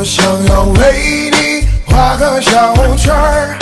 我想要为你画个小圈儿。